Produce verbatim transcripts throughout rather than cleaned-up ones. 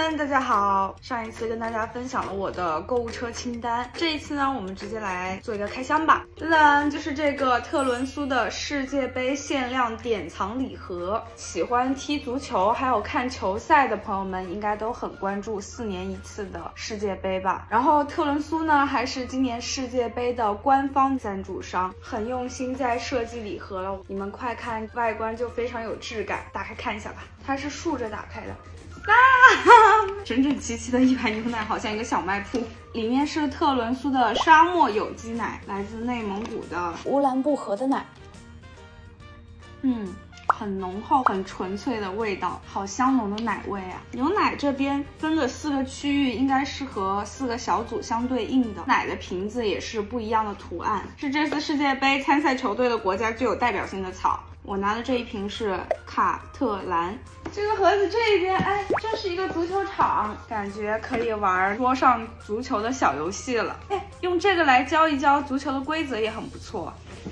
们，大家好！上一次跟大家分享了我的购物车清单，这一次呢，我们直接来做一个开箱吧。噔噔，就是这个特仑苏的世界杯限量典藏礼盒。喜欢踢足球还有看球赛的朋友们，应该都很关注四年一次的世界杯吧。然后特仑苏呢，还是今年世界杯的官方赞助商，很用心在设计礼盒了。你们快看，外观就非常有质感，打开看一下吧。它是竖着打开的。啊，整整齐齐的一排牛奶，好像一个小卖铺。里面是特仑苏的沙漠有机奶，来自内蒙古的乌兰布和的奶。嗯，很浓厚、很纯粹的味道，好香浓的奶味啊！牛奶这边分了四个区域，应该是和四个小组相对应的。奶的瓶子也是不一样的图案，是这次世界杯参赛球队的国家具有代表性的草。我拿的这一瓶是卡特兰。这个盒子这边，哎，这是一个足球场，感觉可以玩桌上足球的小游戏了。哎，用这个来教一教足球的规则也很不错。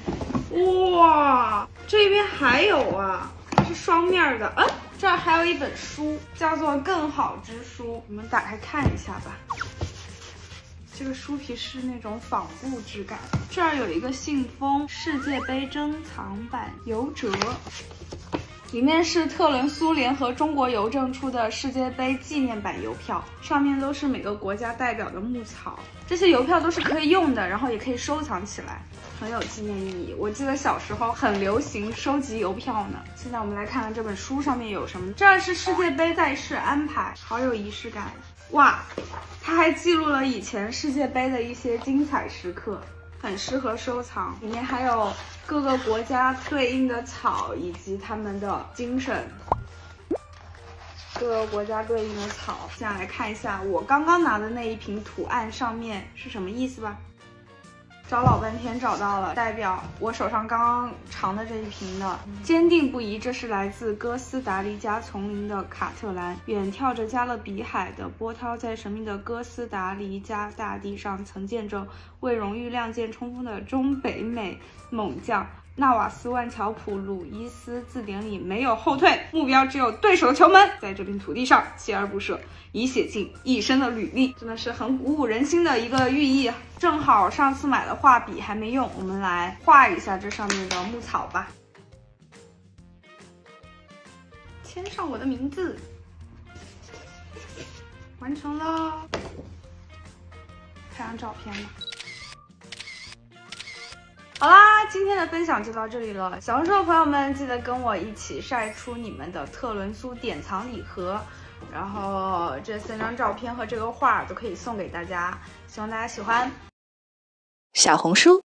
哇，这边还有啊，它是双面的。啊，这儿还有一本书，叫做《更好之书》，我们打开看一下吧。这个书皮是那种仿布质感，这儿有一个信封，世界杯珍藏版邮折，里面是特仑苏联合中国邮政出的世界杯纪念版邮票，上面都是每个国家代表的牧草。这些邮票都是可以用的，然后也可以收藏起来，很有纪念意义。我记得小时候很流行收集邮票呢。现在我们来看看这本书上面有什么。这儿是世界杯赛事安排，好有仪式感。哇，它还记录了以前世界杯的一些精彩时刻，很适合收藏。里面还有各个国家对应的草以及他们的精神，各个国家对应的草。现在来看一下我刚刚拿的那一瓶图案上面是什么意思吧。找老半天找到了，代表我手上刚刚尝的这一瓶的，坚定不移，这是来自哥斯达黎加丛林的卡特兰。远眺着加勒比海的波涛，在神秘的哥斯达黎加大地上，曾见证为荣誉亮剑冲锋的中北美猛将纳瓦斯万乔普鲁伊斯。字典里没有后退，目标只有对手的球门，在这片土地上锲而不舍，以写尽一生的履历，真的是很鼓舞人心的一个寓意。正好上次买的画笔还没用，我们来画一下这上面的牧草吧，签上我的名字，完成了。看张照片吧。好啦，今天的分享就到这里了。小红书的朋友们，记得跟我一起晒出你们的特仑苏典藏礼盒，然后这三张照片和这个画都可以送给大家，希望大家喜欢。 小红书